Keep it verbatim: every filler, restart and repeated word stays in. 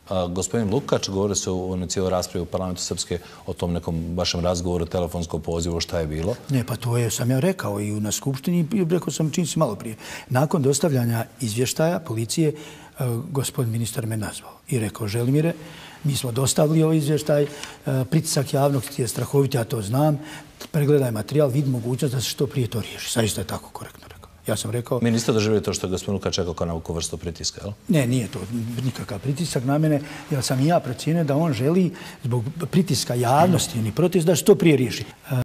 Gospodin Lukač, govorio se u cijeloj raspravi u parlamentu Srpske o tom nekom vašem razgovoru, telefonskom pozivu, šta je bilo? Ne, pa to je, sam ja rekao i na Skupštini, i rekao sam čini se malo prije. Nakon dostavljanja izvještaja policije, gospodin ministar me nazvao i rekao: Želimire, mi smo dostavili ovaj izvještaj, pritisak javnosti je strahovit, ja to znam, pregledaj materijal, vidi mogućnost da se što prije to riješi. Zaista je tako korektno rekao. Ja sam rekao... Mi niste doživjeli to što je gospodin Lukač čekao kao neku vrstu pritiska, jel? Ne, nije to nikakav pritisak na mene, jer sam i ja procijenio da on želi zbog pritiska javnosti, ni protest, da se to prije riješi.